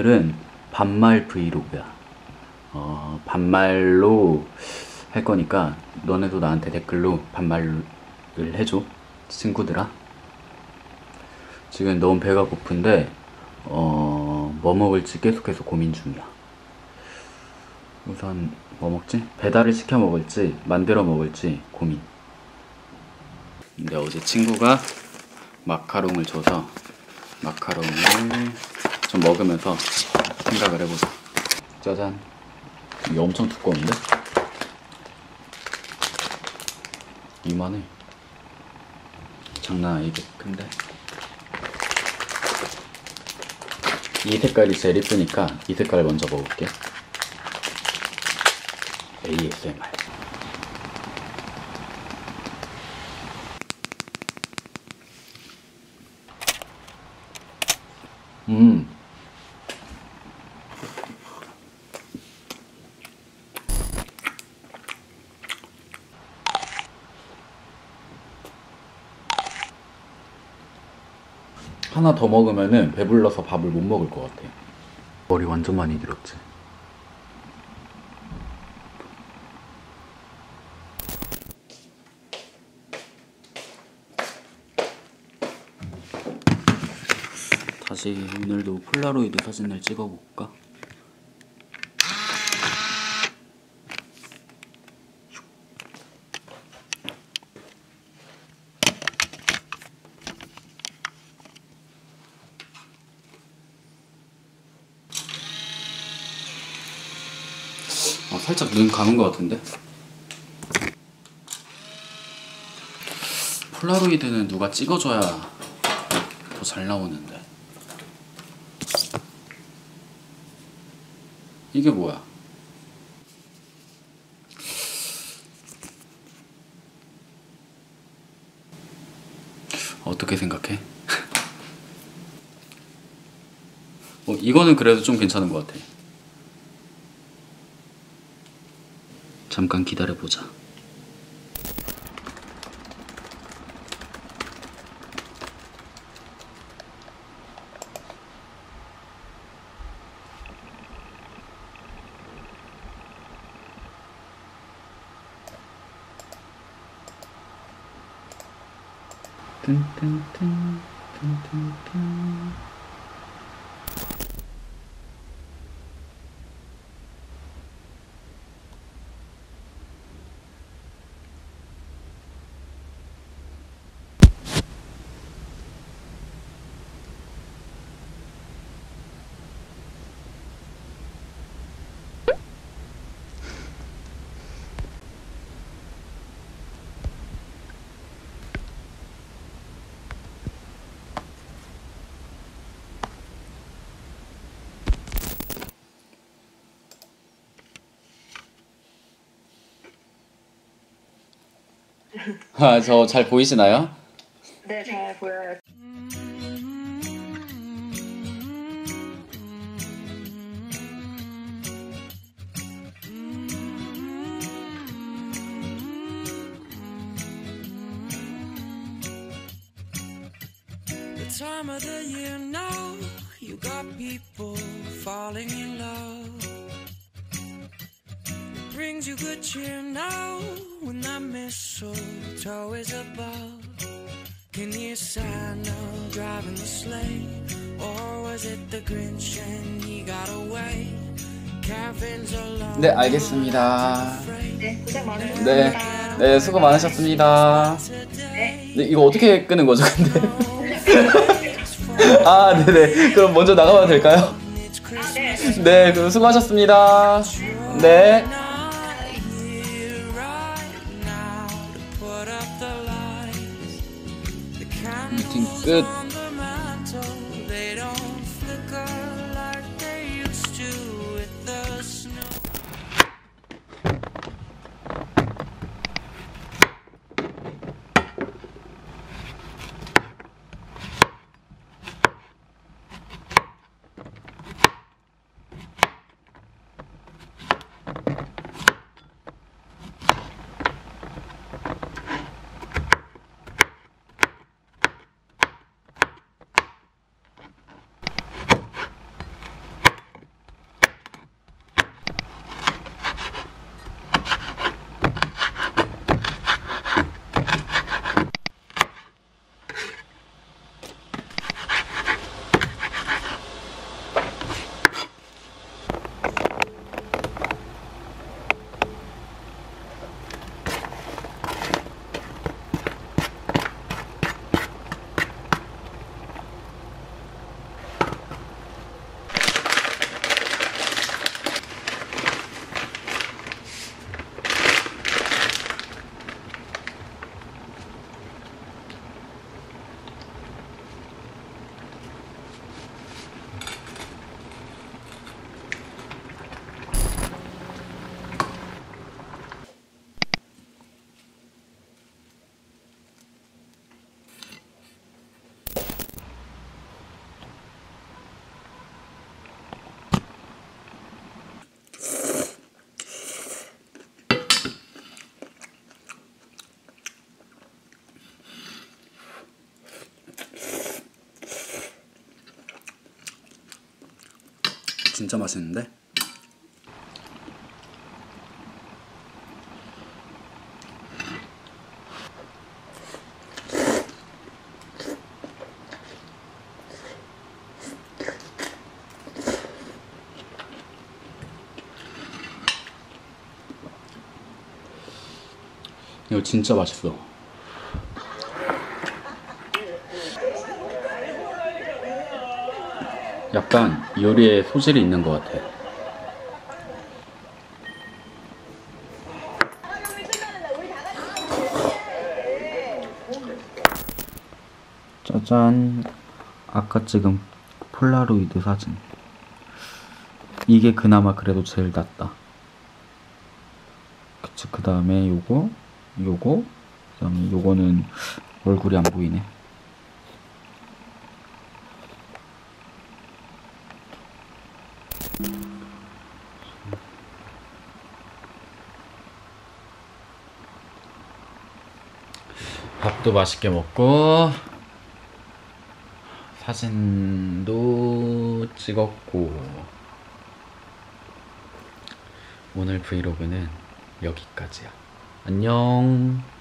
오늘은 반말 브이로그야. 반말로 할 거니까 너네도 나한테 댓글로 반말을 해줘. 친구들아. 지금 너무 배가 고픈데 뭐 먹을지 계속해서 고민 중이야. 우선 뭐 먹지? 배달을 시켜 먹을지 만들어 먹을지 고민. 근데 어제 친구가 마카롱을 줘서 마카롱을 좀 먹으면서 생각을 해보자. 짜잔. 이게 엄청 두꺼운데? 이만해. 장난 아니게 큰데? 이 색깔이 제일 이쁘니까 이 색깔을 먼저 먹을게. ASMR. 하나 더 먹으면은 배불러서 밥을 못 먹을 것 같아. 머리 완전 많이 들었지. 다시 오늘도 폴라로이드 사진을 찍어볼까? 살짝 눈 감은 것 같은데? 폴라로이드는 누가 찍어줘야 더 잘 나오는데. 이게 뭐야? 어떻게 생각해? 이거는 그래도 좀 괜찮은 것 같아. 잠깐 기다려보자. 뜬뜬뜬 뜬뜬뜬. 저 잘 보이시나요? 네, 잘 보여요. Time of the year now, you got people falling in love. It brings you good cheer now when that mistletoe is above. Can you Santa driving the sleigh, or was it the Grinch and he got away? Caravans along. 네, 알겠습니다. 네, 고생 많으셨습니다. 네, 수고 많으셨습니다. 네. 네, 이거 어떻게 끄는 거죠, 근데? 아, 네네. 그럼 먼저 나가봐도 될까요? 아, 네. 네, 그럼 수고하셨습니다. 네. 미팅 끝. 진짜 맛있는데? 이거 진짜 맛있어. 약간 요리에 소질이 있는 것 같아. 짜잔. 아까 찍은 폴라로이드 사진. 이게 그나마 그래도 제일 낫다. 그치, 그 다음에 요거, 그 다음에 요거는 얼굴이 안 보이네. 밥도 맛있게 먹고 사진도 찍었고 오늘 브이로그는 여기까지야. 안녕.